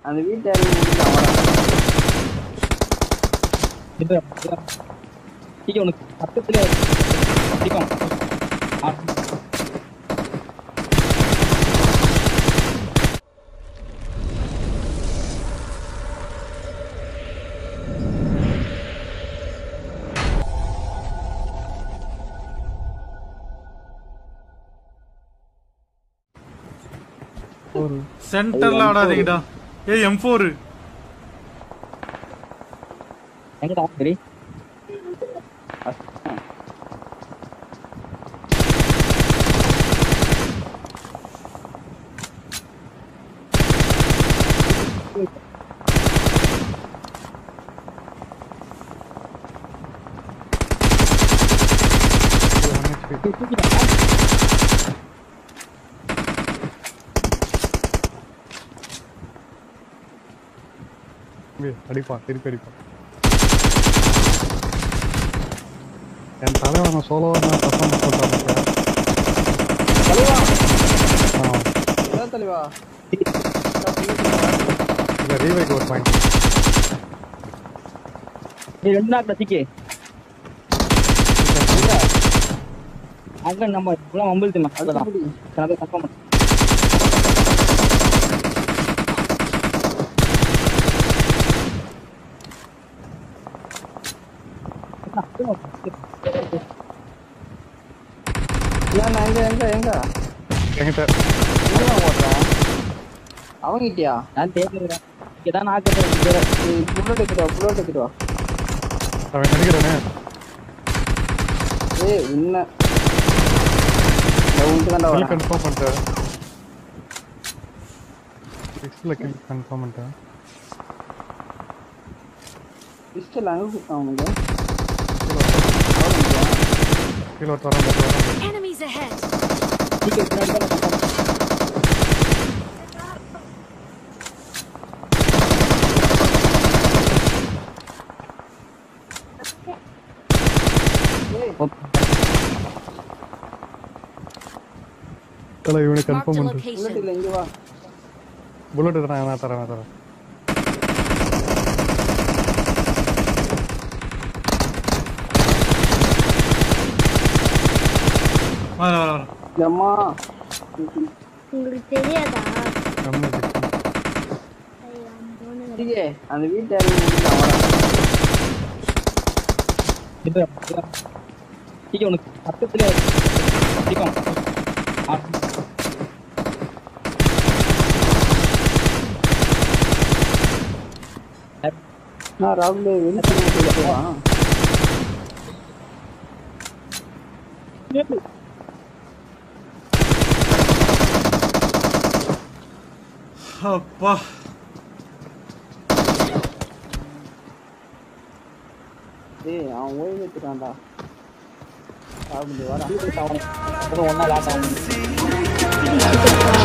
அந்த வீட்டை அவன் உனக்கு பக்கத்துல சென்டர்ல ஆடாதீங்கடா. ஏய் M4 எங்கடா சரி அடிப்பா திருப்பி அடிப்பா. என் தலைவன் சோலோவா பர்ஃபார்மன்ஸ் சொல்றாங்க. தலைவா இல்ல ரீவைக் ஒரு பாயிண்ட். நீ ரெண்டு நாள் ரசிக்கே அங்க நம்ம இப்பலாம் மம்பிள்துமா அதெல்லாம் கரெக்ட்டா கன்ஃபார்ம் பண்ணு. அவங்கிட்டியா நான் தேடுறேன். இதான் நான் புல்லட் எடுத்துட்டு வா. அவன் நினைக்கிறானே. ஏய் உன்ன உன்கிட்ட கில் கன்ஃபார்ம் பண்ணிட்டேன். 6ல கில் கன்ஃபார்ம் பண்ணிட்டேன். பிஸ்டல் அங்க குத்தாங்க. கீழ வரணும். Enemies ahead. चलो इवने कंफर्म Marked a பண்ணு. location. புல்லட் இல்ல இங்க வா. புல்லட் நான் தரேன். வர அம்மா உங்களுக்கு தெரியாதா? டிகே அந்த வீட்டை உனக்கு பக்கத்துல நான் ராகுலே வெளியே அப்பா ஏய் அவன் ஓய்வு எடுத்துட்டான்டா. ராகுலே வாடா. ஒன்னா லாட் ஆகும்.